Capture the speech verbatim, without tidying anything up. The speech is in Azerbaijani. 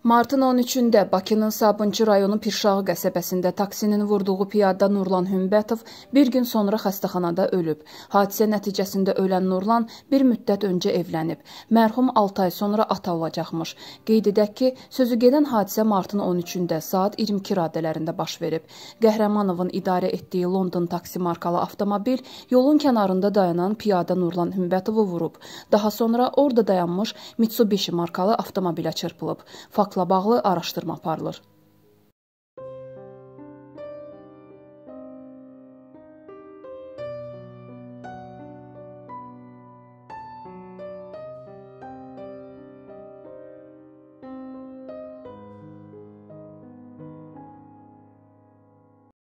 Martın on üçündə Bakının Sabunçu rayonu Pirşağı qəsəbəsində taksinin vurduğu piyada Nurlan Hümbətov bir gün sonra xəstəxanada ölüb. Hadisə nəticəsində ölən Nurlan bir müddət öncə evlənib. Mərhum altı ay sonra ata olacaqmış. Qeyd edək ki, sözü gedən hadisə martın on üçündə saat iyirmi iki radələrində baş verib. Qəhrəmanovun idarə etdiyi London taksi markalı avtomobil yolun kənarında dayanan piyada Nurlan Hümbətovu vurub. Daha sonra orada dayanmış Mitsubishi markalı avtomobilə çırpılıb. Faktla bağlı araşdırma aparılır.